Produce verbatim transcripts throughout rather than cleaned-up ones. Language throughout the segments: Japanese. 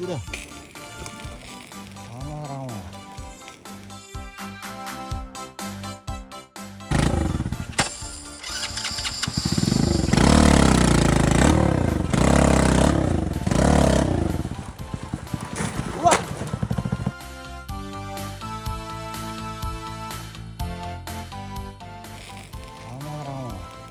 うだ。たまらんわ。うわっ。たまらんわ。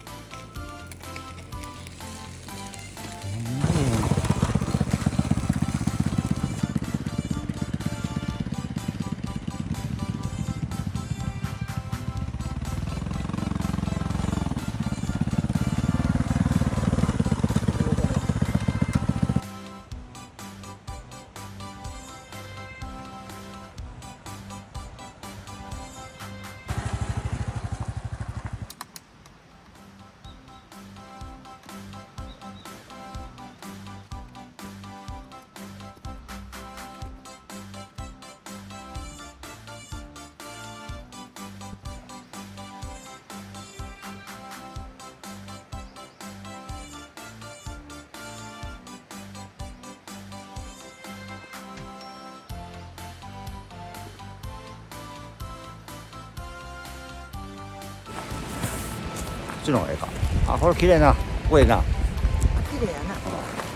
こっちの方がええか。あ、これ綺麗な。ここええな。 綺麗やな。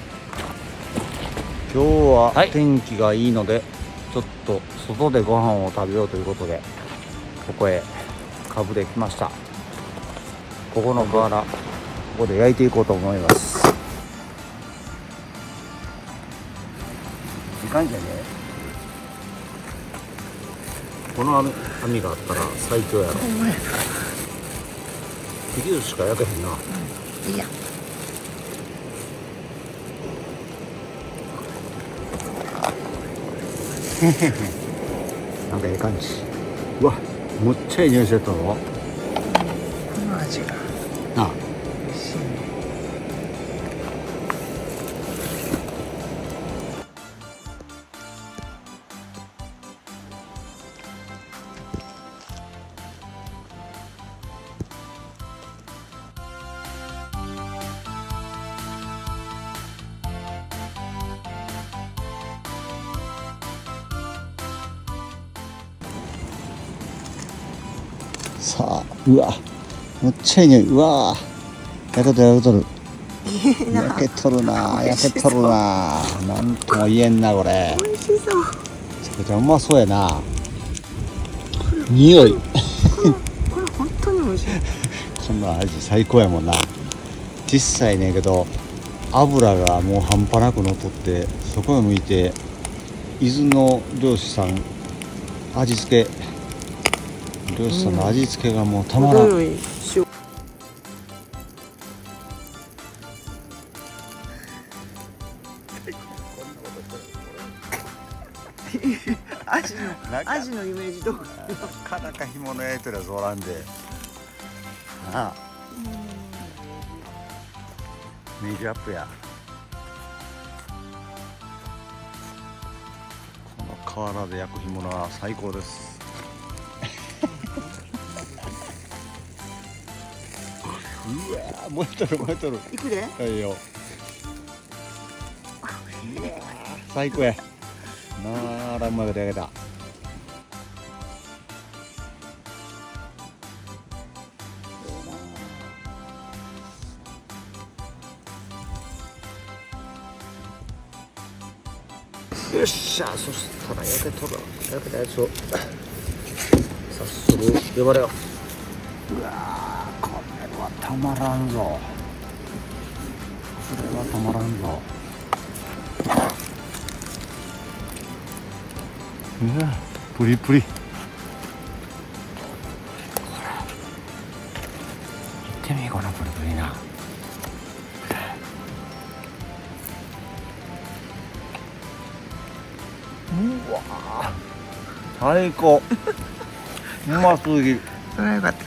今日は天気がいいので、ちょっと外でご飯を食べようということで、ここへかぶできました。ここの瓦、ここで焼いていこうと思います。時間じゃねえ。この網網があったら最強やろ。 ほんまやな。 切り寿司しか焼けへんな。 いいや。 なんかええ感じ。うわ、むっちゃいい匂いしてたぞ。 この味がなあ。 美味しいね。 さあ、うわ、むっちゃいい匂い。うわ、焼けとる焼けとる。 いいな。 焼けとるな、焼けとるな。なんとも言えんな、これ。 美味しそう。 めちゃくちゃうまそうやな。匂い。 これ本当に美味しい。 こんな味最高やもんな。小さいねんけど、油がもう半端なくのっとって、そこを向いて。伊豆の漁師さん、味付け。漁師さんの味付けがもうたまらん。 程よい塩。アジのアジのイメージどこ。 なかなか干物焼いてるやつおらんで。なあ。イメージアップや。この河原で焼く干物は最高です。うわー、燃えとる燃えとる。 いくで。 はいよ。うわー、最高や。なあらうまいこと焼けた。よっしゃ、そしたら焼けとる。焼けたやつを早速呼ばれよう。うわー、これはたまらんぞ。これはたまらんぞ。うわ、プリプリ。これ見てみ、このプリプリな。うわー、最高。うますぎる。 それはよかった。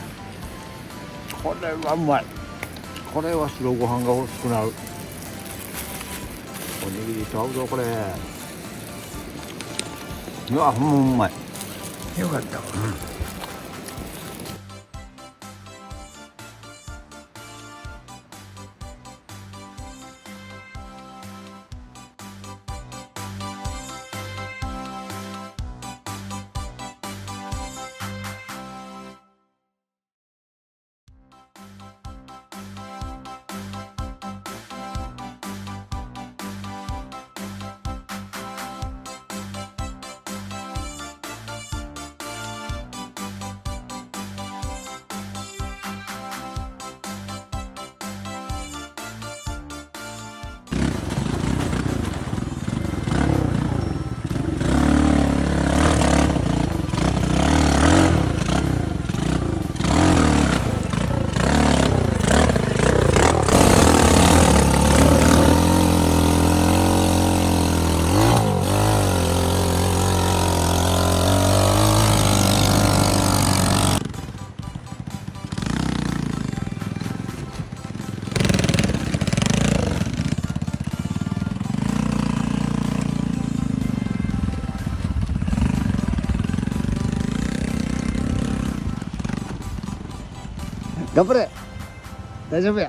これはうまい。これは白ご飯が欲しくなる。おにぎりと合うぞこれ。うわ、ほんまうまい。 よかったわ。 うん。 頑張れ。大丈夫や。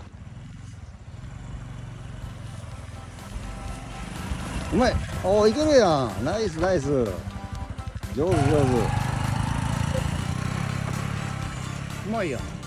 うまい。おお、いけるやん。ナイスナイス。上手上手。うまいやん。